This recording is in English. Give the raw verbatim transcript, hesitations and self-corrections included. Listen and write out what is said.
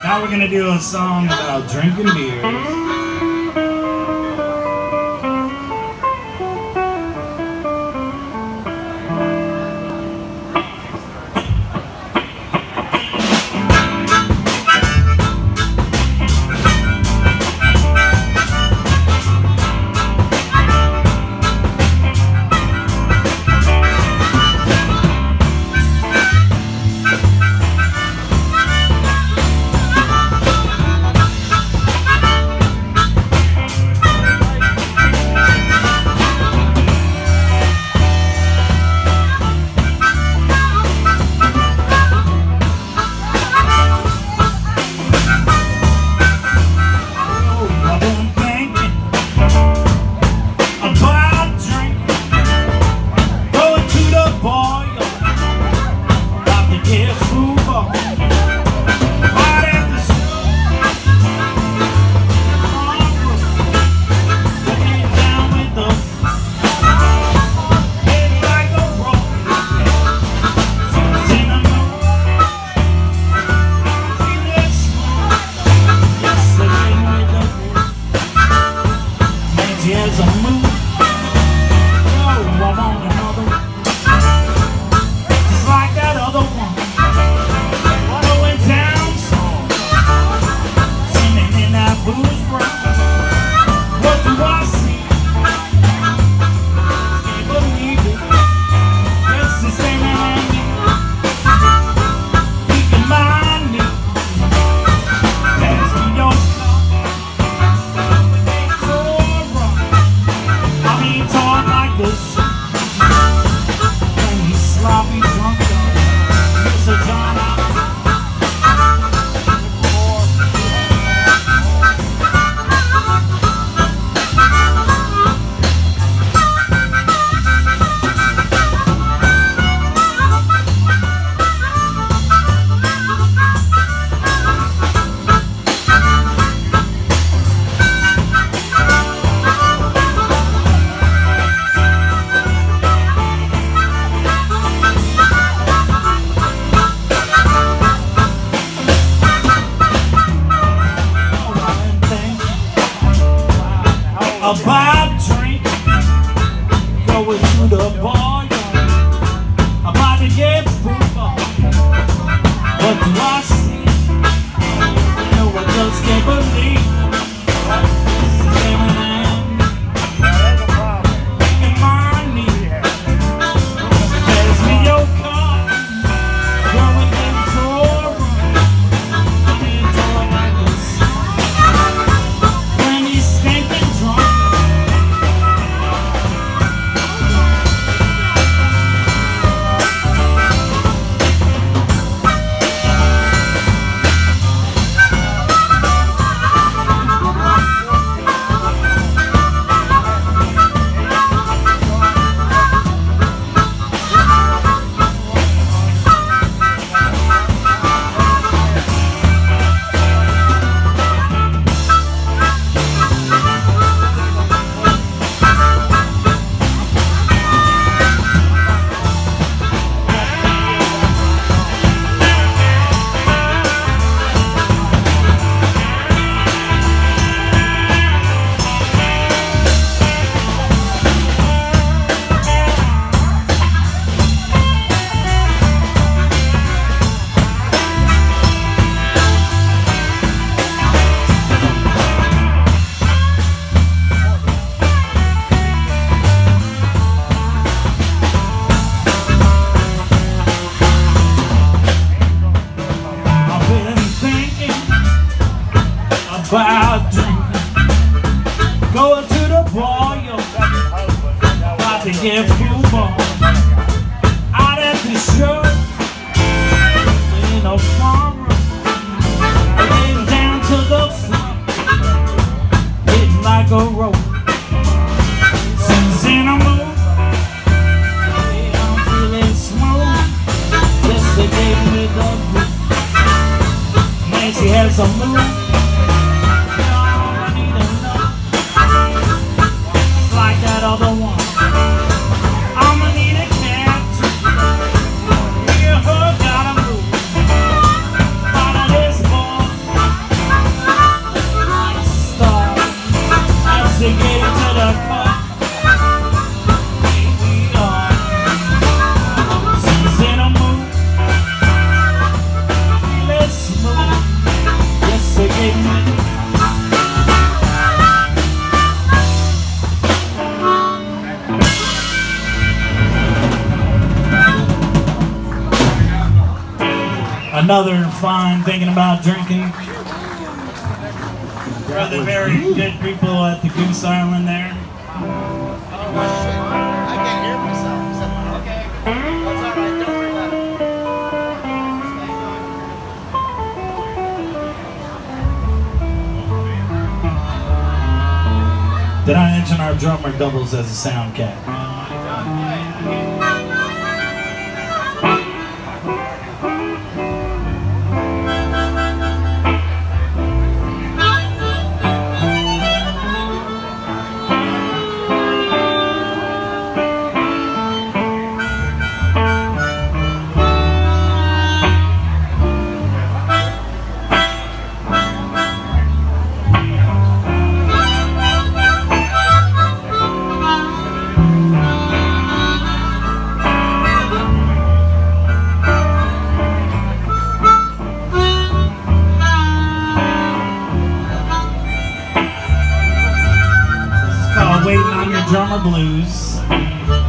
Now we're gonna do a song about drinking beers. About drink, going to the bar, about to get football. What do I see? You know I just can't believe. Taking money, pass me your car, going into a room. I'm into a like this. When he's stinking drunk. About drinking, going to the bar, yo, about to get football, out at the show, in a farm room, getting down to the front, hitting like a rope, since in a mood, yeah, I'm feeling smooth, just to get with the group, man, she has a move. Other one, I'ma need a cat. Yeah, her gotta move. Follow this boy. Another fine thinking about drinking. For the very good people at the Goose Island there. I can't hear myself. Okay. That's all right. Don't worry about it. Did I mention our drummer doubles as a sound cat? Waiting on Your Drummer Blues.